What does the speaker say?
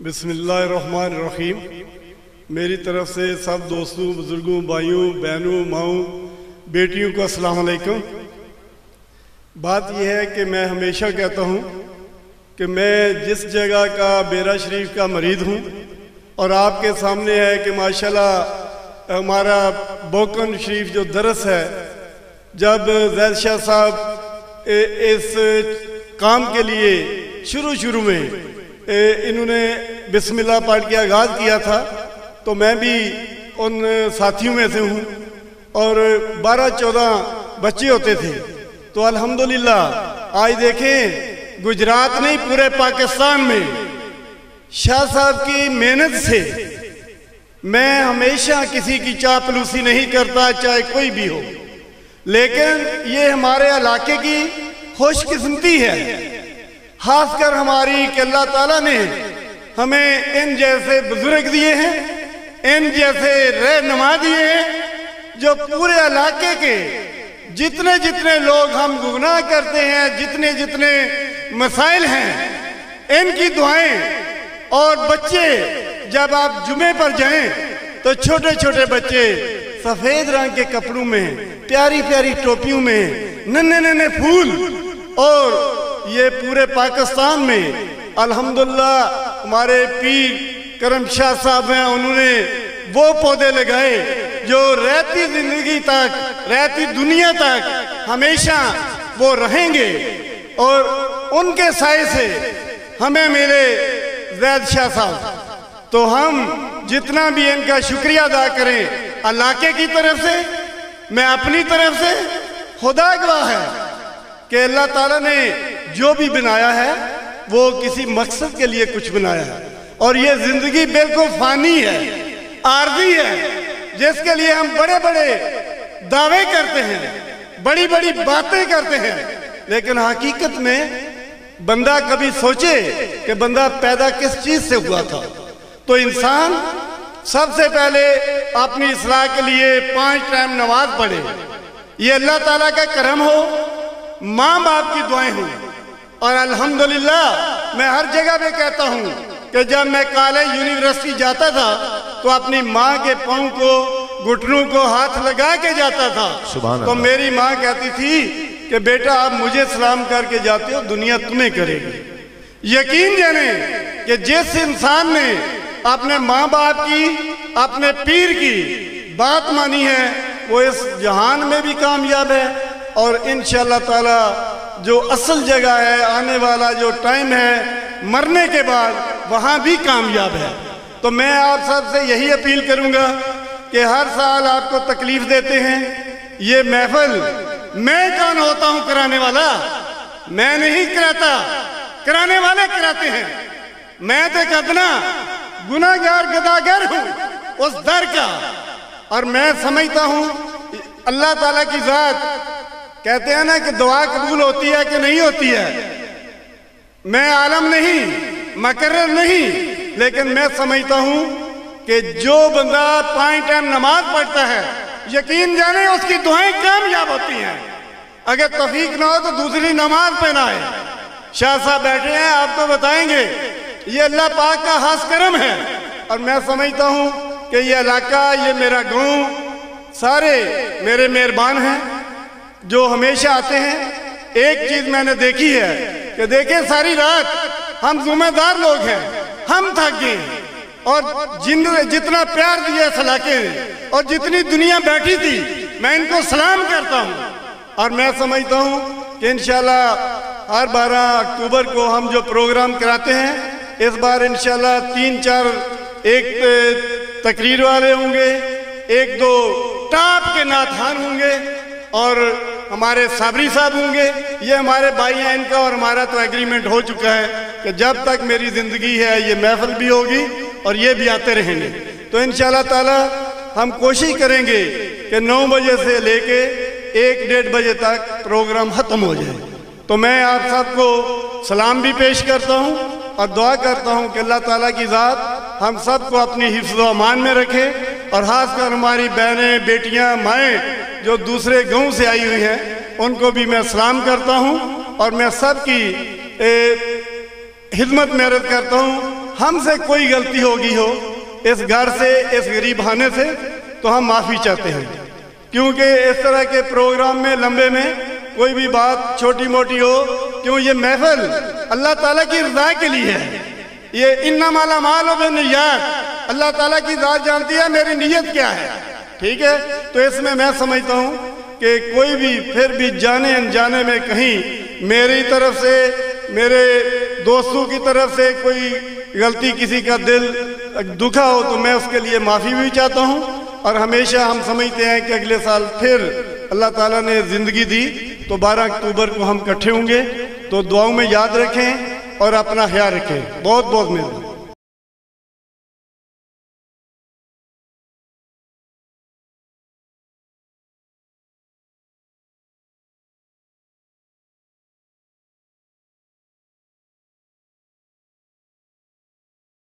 بسم اللہ الرحمن الرحیم۔ میری طرف سے سب دوستوں، بزرگوں، بھائیوں، بہنوں، ماؤں، بیٹیوں کو السلام علیکم۔ بات یہ ہے کہ میں ہمیشہ کہتا ہوں کہ میں جس جگہ کا بیرا شریف کا مرید ہوں اور آپ کے سامنے ہے کہ ماشاءاللہ ہمارا بوکن شریف جو درس ہے، جب زید شاہ صاحب اس کام کے لیے شروع میں انہوں نے بسم اللہ پڑھ کے آغاز کیا تھا تو میں بھی ان ساتھیوں میں سے ہوں، اور 12-14 بچے ہوتے تھے۔ تو الحمدللہ آج دیکھیں گجرات نہیں پورے پاکستان میں شاہ صاحب کی محنت سے، میں ہمیشہ کسی کی چاپلوسی نہیں کرتا چاہے کوئی بھی ہو، لیکن یہ ہمارے علاقے کی خوش قسمتی ہے، خاص کر ہماری کہ اللہ تعالیٰ نے ہمیں ان جیسے بزرگ دیے ہیں، ان جیسے رہنما دیے ہیں جو پورے علاقے کے جتنے لوگ ہم گناہ کرتے ہیں، جتنے مسائل ہیں، ان کی دعائیں۔ اور بچے جب آپ جمعے پر جائیں تو چھوٹے بچے سفید رنگ کے کپڑوں میں، پیاری ٹوپیوں میں، ننے پھول، اور یہ پورے پاکستان میں الحمدللہ ہمارے پیر کرم شاہ صاحب ہیں، انہوں نے وہ پودے لگائے جو رہتی زندگی تک، رہتی دنیا تک ہمیشہ وہ رہیں گے، اور ان کے سائے سے ہمیں ملے زید شاہ صاحب۔ تو ہم جتنا بھی ان کا شکریہ ادا کریں علاقے کی طرف سے، میں اپنی طرف سے، خدا گواہ ہے کہ اللہ تعالیٰ نے جو بھی بنایا ہے وہ کسی مقصد کے لیے کچھ بنایا ہے، اور یہ زندگی بالکل فانی ہے، عارضی ہے، جس کے لیے ہم بڑے دعوے کرتے ہیں، بڑی باتیں کرتے ہیں، لیکن حقیقت میں بندہ کبھی سوچے کہ بندہ پیدا کس چیز سے ہوا تھا۔ تو انسان سب سے پہلے اپنی اصلاح کے لیے 5 ٹائم نماز پڑھے، یہ اللہ تعالیٰ کا کرم ہو، ماں باپ کی دعائیں ہوں۔ اور الحمدللہ میں ہر جگہ پہ کہتا ہوں کہ جب میں کالج یونیورسٹی جاتا تھا تو اپنی ماں کے پاؤں کو، گھٹنوں کو ہاتھ لگا کے جاتا تھا، تو میری ماں کہتی تھی کہ بیٹا آپ مجھے سلام کر کے جاتے ہو، دنیا تمہیں کرے گی۔ یقین جانیں کہ جس انسان نے اپنے ماں باپ کی، اپنے پیر کی بات مانی ہے، وہ اس جہان میں بھی کامیاب ہے، اور انشاءاللہ تعالی جو اصل جگہ ہے، آنے والا جو ٹائم ہے مرنے کے بعد، وہاں بھی کامیاب ہے۔ تو میں آپ سب سے یہی اپیل کروں گا کہ ہر سال آپ کو تکلیف دیتے ہیں، یہ محفل میں کون ہوتا ہوں کرانے والا؟ میں نہیں کراتا، کرانے والے کراتے ہیں۔ میں تو کتنا گناہگار گداگر ہوں اس در کا، اور میں سمجھتا ہوں اللہ تعالیٰ کی ذات، کہتے ہیں نا کہ دعا قبول ہوتی ہے کہ نہیں ہوتی ہے، میں عالم نہیں، مقرر نہیں، لیکن میں سمجھتا ہوں کہ جو بندہ 5 ٹائم نماز پڑھتا ہے، یقین جانے اس کی دعائیں کامیاب ہوتی ہیں۔ اگر توفیق نہ ہو تو دوسری نماز پہ نہ آئے۔ شاہ صاحب بیٹھے ہیں، آپ کو بتائیں گے، یہ اللہ پاک کا خاص کرم ہے، اور میں سمجھتا ہوں کہ یہ علاقہ، یہ میرا گاؤں، سارے میرے مہربان ہیں جو ہمیشہ آتے ہیں۔ ایک چیز میں نے دیکھی ہے کہ دیکھیں ساری رات ہم ذمہ دار لوگ ہیں، ہم تھک گئے، اور جتنا پیار دیا اس علاقے نے، اور جتنی دنیا بیٹھی تھی، میں ان کو سلام کرتا ہوں، اور میں سمجھتا ہوں کہ انشاءاللہ ہر 12 اکتوبر کو ہم جو پروگرام کراتے ہیں، اس بار انشاءاللہ 3-4 ایک تقریر والے ہوں گے، 1-2 ٹاپ کے نعتخوان ہوں گے، اور ہمارے صابری صاحب ہوں گے۔ یہ ہمارے بھائی ہیں، ان کا اور ہمارا تو ایگریمنٹ ہو چکا ہے کہ جب تک میری زندگی ہے یہ محفل بھی ہوگی اور یہ بھی آتے رہیں گے۔ تو انشاءاللہ تعالی ہم کوشش کریں گے کہ 9 بجے سے لے کے 1-1:30 بجے تک پروگرام ختم ہو جائے۔ تو میں آپ سب کو سلام بھی پیش کرتا ہوں اور دعا کرتا ہوں کہ اللہ تعالیٰ کی ذات ہم سب کو اپنی حفظ و امان میں رکھے، اور خاص کر ہماری بہنیں، بیٹیاں، مائیں جو دوسرے گاؤں سے آئی ہوئی ہیں، ان کو بھی میں سلام کرتا ہوں، اور میں سب کی خدمت میں عرض کرتا ہوں ہم سے کوئی غلطی ہوگی ہو اس گھر سے، اس غریب خانے سے، تو ہم معافی چاہتے ہیں، کیونکہ اس طرح کے پروگرام میں لمبے میں کوئی بھی بات چھوٹی موٹی ہو، کیوں یہ محفل اللہ تعالیٰ کی رضا کے لیے ہے، یہ انما الاعمال بالنیات، اللہ تعالیٰ کی ذات جانتی ہے میری نیت کیا ہے، ٹھیک ہے؟ تو اس میں سمجھتا ہوں کہ کوئی بھی پھر بھی جانے انجانے میں کہیں میری طرف سے، میرے دوستوں کی طرف سے کوئی غلطی، کسی کا دل دکھا ہو تو میں اس کے لیے معافی بھی چاہتا ہوں، اور ہمیشہ ہم سمجھتے ہیں کہ اگلے سال پھر اللہ تعالیٰ نے زندگی دی تو 12 اکتوبر کو ہم اکٹھے ہوں گے، تو دعاؤں میں یاد رکھیں اور اپنا خیال رکھیں۔ بہت بہت مہربانی۔